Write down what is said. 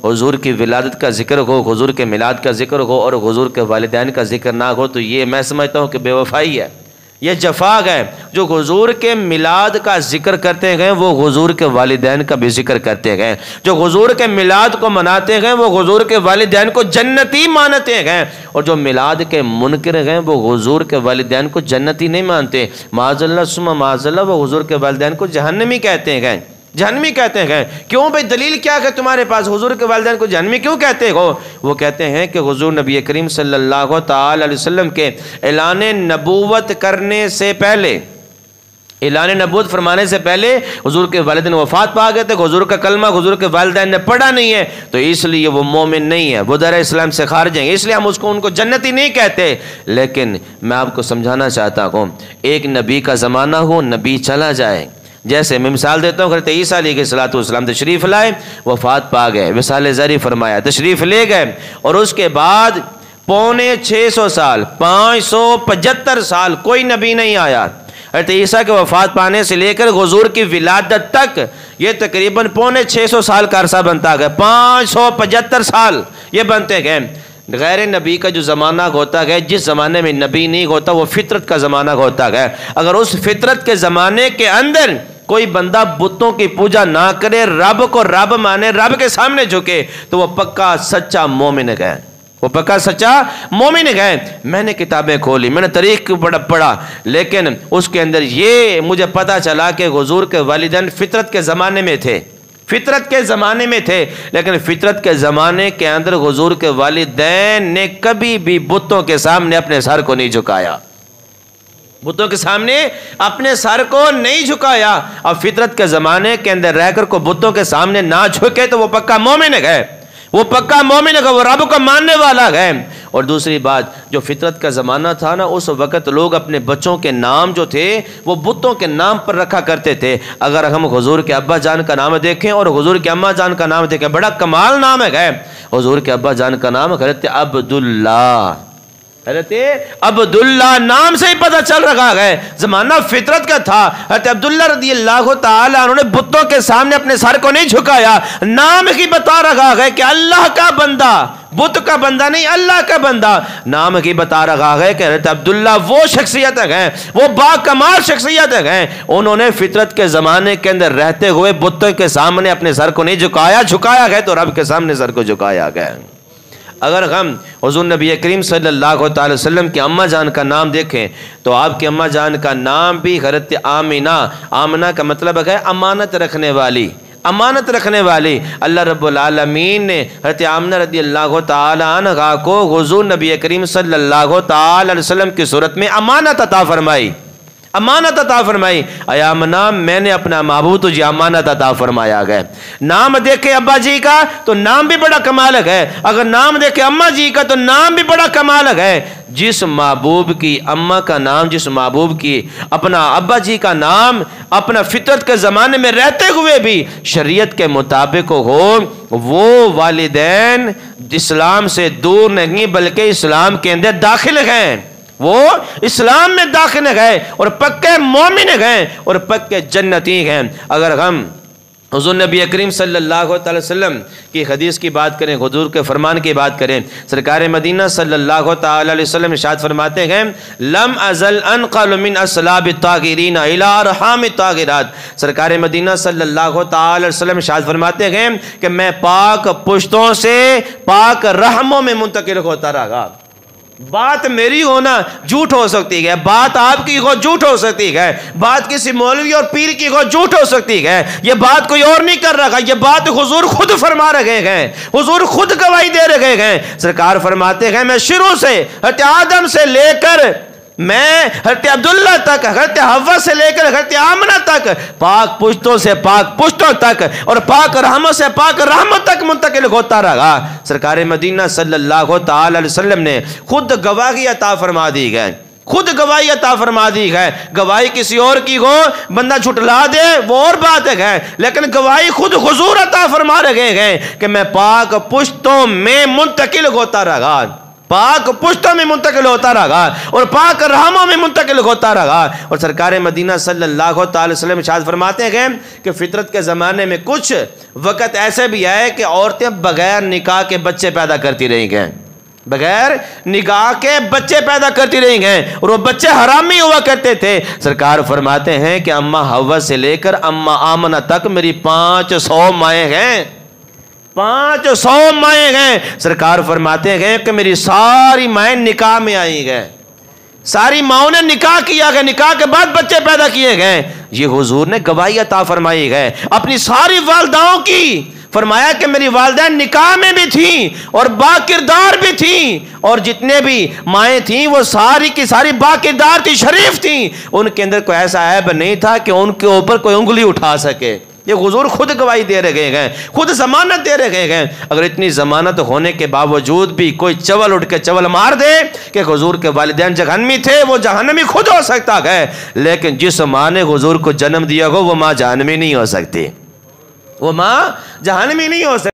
حضور کی ولادت کا ذکر ہو، حضور کے میلاد کا ذکر ہو اور حضور کے والدین کا ذکر نہ ہو، تو یہ میں سمجھتا ہوں کہ بے وفائی ہے، یہ جفا ہے۔ جو حضور کے میلاد کا ذکر کرتے گئے وہ حضور کے والدین کا بھی ذکر کرتے گئے، جو حضور کے میلاد کو مناتے گئے وہ حضور کے والدین کو جنتی مانتے گئے، اور جو میلاد کے منکر گئے وہ حضور کے والدین کو جنتی نہیں مانتے، معاذ اللہ ثم معاذ اللہ، وہ حضور کے والدین کو جہنمی کہتے گئے، جہنمی کہتے ہیں۔ کیوں بھئی دلیل کیا ہے تمہارے پاس؟ حضور کے والدین کو جہنمی کیوں کہتے ہو؟ وہ کہتے ہیں کہ حضور نبی کریم صلی اللہ تعالی علیہ وسلم کے اعلان نبوت کرنے سے پہلے، اعلان نبوت فرمانے سے پہلے حضور کے والدین وفات پا گئے تھے، حضور کا کلمہ حضور کے والدین نے پڑھا نہیں ہے، تو اس لیے وہ مومن نہیں ہے، وہ دائرہ اسلام سے خارج ہیں، اس لیے ہم ان کو جنتی نہیں کہتے۔ لیکن میں آپ کو سمجھانا چاہتا ہوں، ایک نبی کا زمانہ ہو، نبی چلا جائے، جیسے میں مثال دیتا ہوں، حضرت عیسیٰ علیہ السلام تشریف لائے، وفات پا گئے، وصال زری فرمایا، تشریف لے گئے، اور اس کے بعد 650 سال 575 سال کوئی نبی نہیں آیا۔ حضرت عیسیٰ کے وفات پانے سے لے کر حضور کی ولادت تک یہ تقریباً 650 سال کا عرصہ بنتا گیا، 575 سال یہ بنتے گئے۔ غیر نبی کا جو زمانہ ہوتا ہے، جس زمانے میں نبی نہیں ہوتا، وہ فطرت کا زمانہ ہوتا ہے۔ اگر اس فطرت کے زمانے کے اندر کوئی بندہ بتوں کی پوجا نہ کرے، رب کو رب مانے، رب کے سامنے جھکے، تو وہ پکا سچا مومن ہے، وہ پکا سچا مومن ہے۔ میں نے کتابیں کھولی، میں نے تاریخ پڑھا، لیکن اس کے اندر یہ مجھے پتا چلا کہ حضور کے والدین فطرت کے زمانے میں تھے، فطرت کے زمانے میں تھے، لیکن فطرت کے زمانے کے اندر حضور کے والدین نے کبھی بھی بتوں کے سامنے اپنے سر کو نہیں جھکایا، بتوں کے سامنے اپنے سر کو نہیں جھکایا۔ اب فطرت کے زمانے کے اندر رہ کر کو بتوں کے سامنے نہ جھکے تو وہ پکا مومن ہے، وہ پکا مومن ہے، وہ رب کو ماننے والا ہے۔ اور دوسری بات، جو فطرت کا زمانہ تھا نا، اس وقت لوگ اپنے بچوں کے نام جو تھے وہ بتوں کے نام پر رکھا کرتے تھے۔ اگر ہم حضور کے ابا جان کا نام دیکھیں اور حضور کے اماں جان کا نام دیکھیں، بڑا کمال نام ہے۔ حضور کے ابا جان کا نام حضرت عبداللہ، حضرت عبداللہ، نام سے ہی پتہ چل رہا ہے زمانہ فطرت کا تھا۔ حضرت عبداللہ رضی اللہ تعالی عنہ نے بتوں کے سامنے اپنے سر کو نہیں جھکایا، نام ہی بتا رہا ہے کہ اللہ کا بندہ، بت کا بندہ نہیں، اللہ کا بندہ، نام ہی بتا رہا ہے کہ حضرت عبداللہ وہ شخصیت ہے، وہ با کمال شخصیت ہے، انہوں نے فطرت کے زمانے کے اندر رہتے ہوئے بتوں کے سامنے اپنے سر کو نہیں جھکایا، جھکایا گیا تو رب کے سامنے سر کو جھکایا گیا۔ اگر ہم حضور نبی کریم صلی اللہ تعالی وسلم کی اماں جان کا نام دیکھیں تو آپ کی اماں جان کا نام بھی حضرت آمنہ، آمنہ کا مطلب ہے امانت رکھنے والی، امانت رکھنے والی۔ اللہ رب العالمین نے حضرت آمنہ رضی اللہ تعالی عنہ کو حضور نبی کریم صلی اللہ تعالی علیہ وسلم کی صورت میں امانت عطا فرمائی، امانت عطا فرمائی۔ اے آمنہ، میں نے اپنا محبوب تجھے امانت عطا فرمایا گیا۔ نام دیکھے ابا جی کا تو نام بھی بڑا کمال ہے، اگر نام دیکھے اماں جی کا تو نام بھی بڑا کمال ہے۔ جس محبوب کی اماں کا نام، جس محبوب کی اپنا ابا جی کا نام اپنا فطرت کے زمانے میں رہتے ہوئے بھی شریعت کے مطابق ہو، وہ والدین اسلام سے دور نہیں بلکہ اسلام کے اندر داخل ہیں، وہ اسلام میں داخل گئے اور پکے مومن گئے اور پکے جنتی ہیں۔ اگر ہم حضور نبی کریم صلی اللہ علیہ وسلم کی حدیث کی بات کریں، حضور کے فرمان کی بات کریں، سرکار مدینہ صلی اللہ تعالی علیہ وسلم ارشاد فرماتے ہیں، لم ازل انقل من اصلاب الطاغرین الی ارحام الطاغرات۔ سرکار مدینہ صلی اللہ تعالی علیہ وسلم ارشاد فرماتے ہیں کہ میں پاک پشتوں سے پاک رحموں میں منتقل ہوتا رہا۔ بات میری ہونا جھوٹ ہو سکتی ہے، بات آپ کی ہو جھوٹ ہو سکتی ہے، بات کسی مولوی اور پیر کی ہو جھوٹ ہو سکتی ہے، یہ بات کوئی اور نہیں کر رہا، یہ بات حضور خود فرما رہے ہیں، حضور خود گواہی دے رہے ہیں۔ سرکار فرماتے ہیں میں شروع سے حضرت آدم سے لے کر میں حضرت عبداللہ تک، حضرت حوا سے لے کر حضرت آمنہ تک، پاک پشتوں سے پاک پشتوں تک اور پاک رحمت سے پاک رحمت تک منتقل ہوتا رہا۔ سرکار مدینہ صلی اللہ تعالی علیہ وسلم نے خود گواہی عطا فرما دی ہے، خود گواہی عطا فرما دی ہے۔ گواہی کسی اور کی ہو، بندہ جھٹلا دے وہ اور بات ہے، لیکن گواہی خود حضور عطا فرما رہے ہیں کہ میں پاک پشتوں میں منتقل ہوتا رہا، पाक पुश्तों में मुंतकिल होता रहा और पाक रहमों में मुंतकिल होता रहा। और सरकार मदीना सल्लल्लाहु अलैहि वसल्लम इरशाद फरमाते हैं कि फितरत के ज़माने में कुछ वक़्त ऐसे भी आए कि औरतें बग़ैर निकाह के बच्चे पैदा करती रही गए, बगैर निकाह के बच्चे पैदा करती रही हैं और वो बच्चे हरामी हुआ करते थे। सरकार फरमाते हैं कि अम्मा हव्वा से लेकर अम्मा आमना तक मेरी 500 माएँ हैं, 500 माएँ हैं। सरकार फरमाते हैं कि मेरी सारी माएँ निकाह में आई गए, सारी माओं ने निकाह किया गया, निकाह के बाद बच्चे पैदा किए गए। ये हुजूर ने गवाही अता फरमाई है अपनी सारी वालदाओं की। फरमाया कि मेरी वालदैन निकाह में भी थी और बाकिरदार भी थी, और जितने भी माएँ थीं वो सारी की सारी बाकिरदार थी, शरीफ थी। उनके अंदर कोई ऐसा ऐब नहीं था कि उनके ऊपर कोई उंगली उठा सके। ये हुजूर खुद गवाही दे रहे गए, खुद जमानत दे रहे गए। अगर इतनी जमानत होने के बावजूद भी कोई चवल उठ के चवल मार दे कि हुजूर के वालिदैन जहन्नमी थे, वो जहन्नमी खुद हो सकता है, लेकिन जिस माँ ने हुजूर को जन्म दिया हो वो माँ जहन्नमी नहीं हो सकती, वो माँ जहन्नमी नहीं हो सकती।